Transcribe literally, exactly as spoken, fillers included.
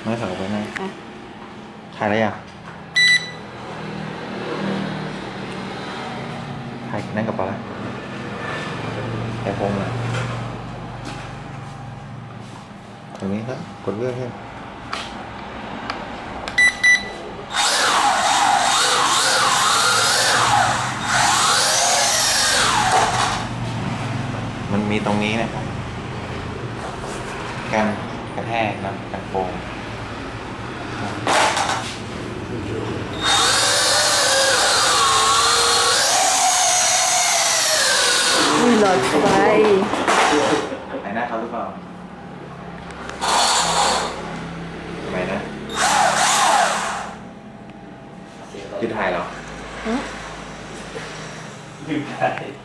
ไม่ถอดไปไหนถ่ายอะไรอ่ะถ่ายนั่งกับปลาละแต่พงเลยตรงนี้ครับกดเลือกให้มันมีตรงนี้นะครับการกระแทกนะกันโฟมมีหลอดไฟไหนหน้าเขาหรือเปล่าทำไมนะคือถ่ายเหรอ嗯。 ลืมถ่าย